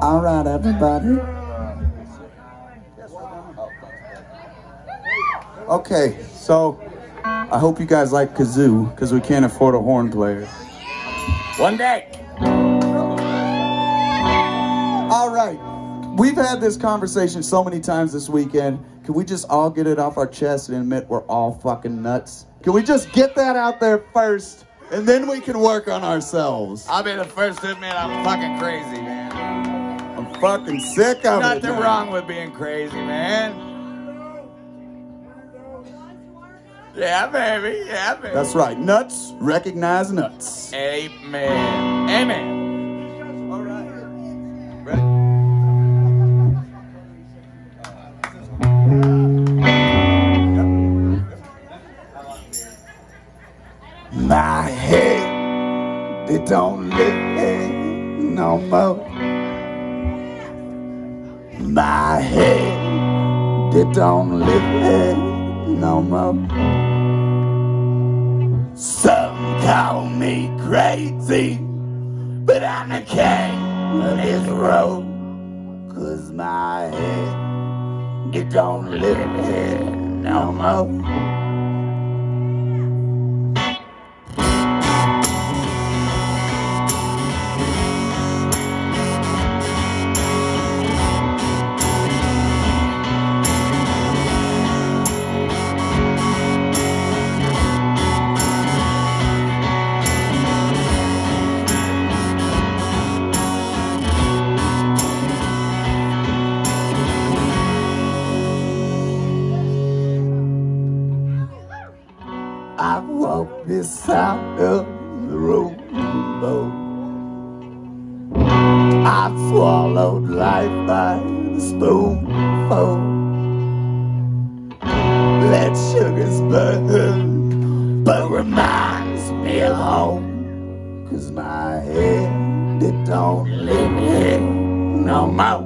All right, everybody. Okay, so I hope you guys like kazoo, because we can't afford a horn player. One day. All right. We've had this conversation so many times this weekend. Can we just all get it off our chest and admit we're all fucking nuts? Can we just get that out there first, and then we can work on ourselves? I'll be the first to admit I'm fucking crazy, man. I'm fucking sick of it. Nothing wrong with being crazy, man. Yeah, baby. Yeah, baby. That's right. Nuts recognize nuts. Amen. Amen. All right. Ready? My head, it don't live no more. My head, it don't live no more. Some call me crazy, but I'm the king of this road. 'Cause my head, it don't live no more. I walk beside the rainbow. I swallowed life by the spoonful. Let sugars burn, but reminds me of home. 'Cause my head, it don't live here no more.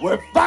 We're fucking